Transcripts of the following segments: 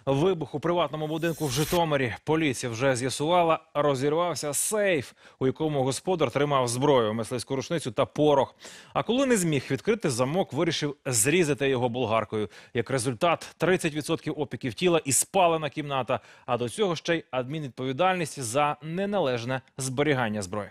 Вибух у приватному будинку в Житомирі. Поліція вже з'ясувала, розірвався сейф, у якому господар тримав зброю, мисливську рушницю та порох. А коли не зміг відкрити замок, вирішив зрізати його болгаркою. Як результат – 30% опіків тіла і спалена кімната. А до цього ще й адмінвідповідальність за неналежне зберігання зброї.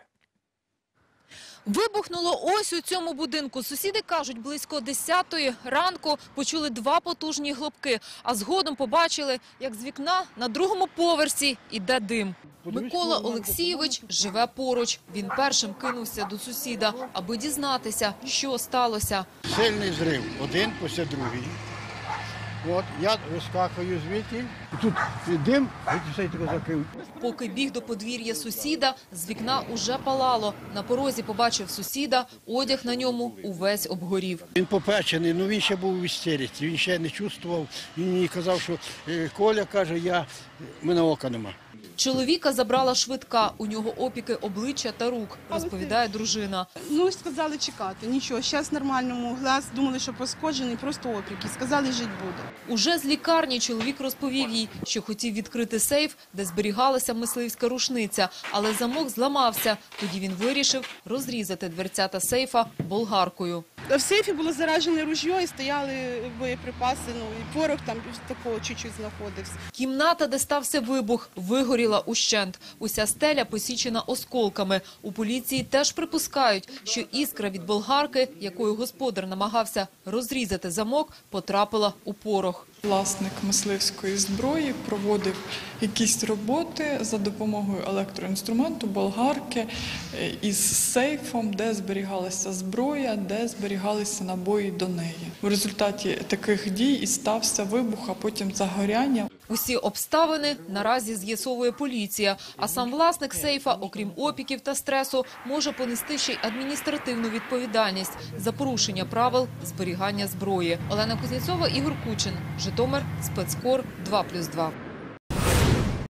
Вибухнуло ось у цьому будинку. Сусіди кажуть, близько 10-ї ранку почули два потужні хлопки, а згодом побачили, як з вікна на другому поверсі іде дим. Микола Олексійович живе поруч. Він першим кинувся до сусіда, аби дізнатися, що сталося. Сильний зрив, один після другий. От, я вискакую звідти, тут дим, все таке закрив. Поки біг до подвір'я сусіда, з вікна уже палало. На порозі побачив сусіда, одяг на ньому увесь обгорів. Він попечений, але він ще був в істериці, він ще не чувствував. Він мені казав, що Коля, каже, в мене ока нема. Чоловіка забрала швидка, у нього опіки обличчя та рук, розповідає дружина. Ну, сказали чекати, нічого, зараз нормальному глаз, думали, що пошкоджений, просто опіки, сказали, жити буде. Уже з лікарні чоловік розповів їй, що хотів відкрити сейф, де зберігалася мисливська рушниця, але замок зламався. Тоді він вирішив розрізати дверцята сейфа болгаркою. В сейфі було заражене ружьо і стояли боєприпаси, і порох там такого чуть-чуть знаходився. Кімната, де стався вибух, вигоріла ущент. Уся стеля посічена осколками. У поліції теж припускають, що іскра від болгарки, якою господар намагався розрізати замок, потрапила у порох. Власник мисливської зброї проводив якісь роботи за допомогою електроінструменту, болгарки із сейфом, де зберігалася зброя, де зберігалися набої до неї. В результаті таких дій і стався вибух, а потім загоряння. Усі обставини наразі з'ясовує поліція, а сам власник сейфа, окрім опіків та стресу, може понести ще й адміністративну відповідальність за порушення правил зберігання зброї. Олена Кузнєцова, Ігор Кучин, Житомир, Спецкор 2+2.